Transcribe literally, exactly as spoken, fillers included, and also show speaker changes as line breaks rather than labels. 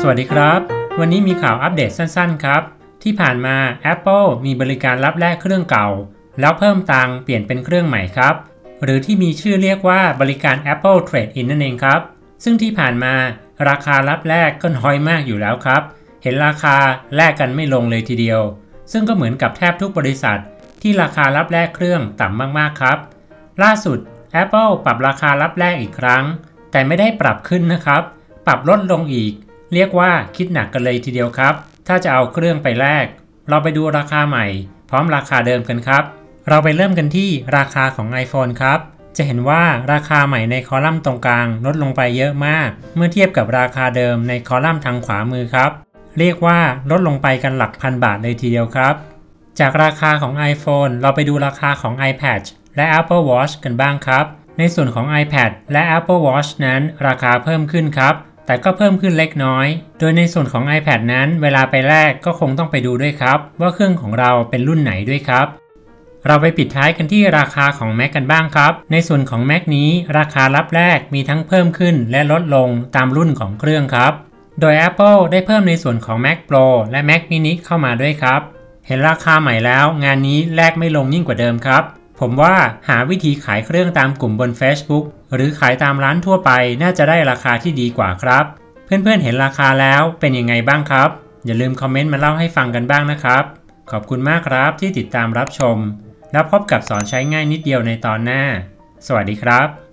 สวัสดีครับวันนี้มีข่าวอัปเดตสั้นๆครับที่ผ่านมา Apple มีบริการรับแลกเครื่องเก่าแล้วเพิ่มตังค์เปลี่ยนเป็นเครื่องใหม่ครับหรือที่มีชื่อเรียกว่าบริการ Apple Trade-in นั่นเองครับซึ่งที่ผ่านมาราคารับแลกก็น้อยมากอยู่แล้วครับเห็นราคาแลกกันไม่ลงเลยทีเดียวซึ่งก็เหมือนกับแทบทุกบริษัทที่ราคารับแลกเครื่องต่ำมากๆครับล่าสุด Apple ปรับราคารับแลกอีกครั้งแต่ไม่ได้ปรับขึ้นนะครับปรับลดลงอีกเรียกว่าคิดหนักกันเลยทีเดียวครับถ้าจะเอาเครื่องไปแลกเราไปดูราคาใหม่พร้อมราคาเดิมกันครับเราไปเริ่มกันที่ราคาของ iPhone ครับจะเห็นว่าราคาใหม่ในคอลัมน์ตรงกลางลดลงไปเยอะมากเมื่อเทียบกับราคาเดิมในคอลัมน์ทางขวามือครับเรียกว่าลดลงไปกันหลักพันบาทเลยทีเดียวครับจากราคาของ iPhone เราไปดูราคาของ iPad และ Apple Watch กันบ้างครับในส่วนของ iPad และ Apple Watch นั้นราคาเพิ่มขึ้นครับแต่ก็เพิ่มขึ้นเล็กน้อยโดยในส่วนของ iPad นั้นเวลาไปแลกก็คงต้องไปดูด้วยครับว่าเครื่องของเราเป็นรุ่นไหนด้วยครับเราไปปิดท้ายกันที่ราคาของ Mac กันบ้างครับในส่วนของ Mac นี้ราคารับแลกมีทั้งเพิ่มขึ้นและลดลงตามรุ่นของเครื่องครับโดย Apple ได้เพิ่มในส่วนของ Mac Pro และ Mac Mini เข้ามาด้วยครับเห็นราคาใหม่แล้วงานนี้แลกไม่ลงยิ่งกว่าเดิมครับผมว่าหาวิธีขายเครื่องตามกลุ่มบน Facebook หรือขายตามร้านทั่วไปน่าจะได้ราคาที่ดีกว่าครับเพื่อนๆเห็นราคาแล้วเป็นยังไงบ้างครับอย่าลืมคอมเมนต์มาเล่าให้ฟังกันบ้างนะครับขอบคุณมากครับที่ติดตามรับชมแล้วพบกับสอนใช้ง่ายนิดเดียวในตอนหน้าสวัสดีครับ